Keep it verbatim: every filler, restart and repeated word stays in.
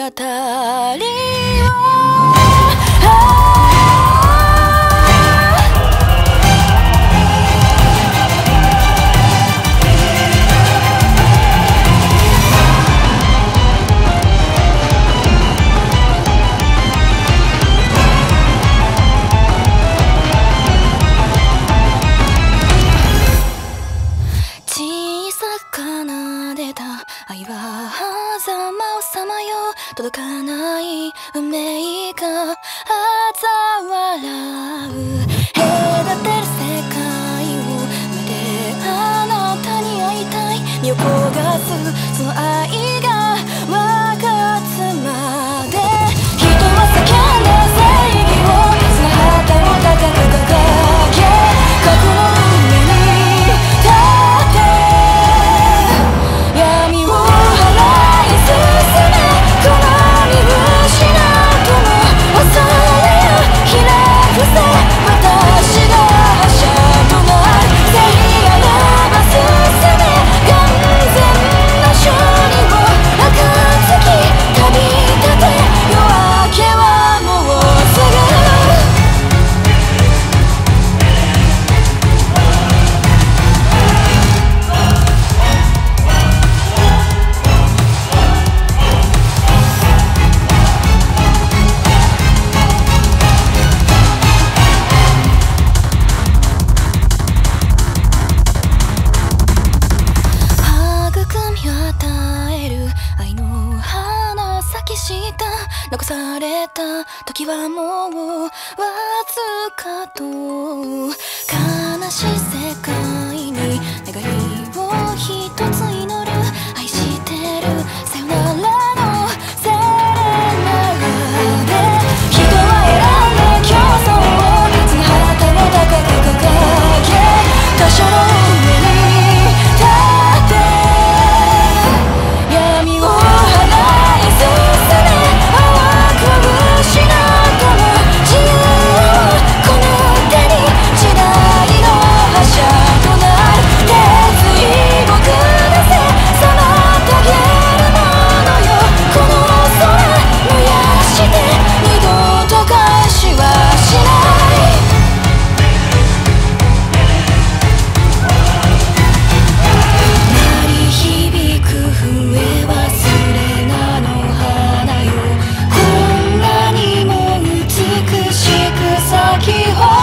りを奏でた愛は狭間をさまよう届かない運命が嘲笑う隔てる世界を目であなたに会いたい身を焦がすその愛が分かつまで人は叫んだ正義をその旗を高く掲げ過去の海に立って残された時はもうわずかと悲しい世界に願いを一つ祈る愛してるさよならのセレナで人は選んで競争をその旗を高く掲げ他者の上に立って闇を払い進め失ったも自由をこの手に時代の覇者となる決意を下せ妨げるものよこの空燃やして二度と返しはしない鳴り響く笛はスレナの花よ美しく咲き誇る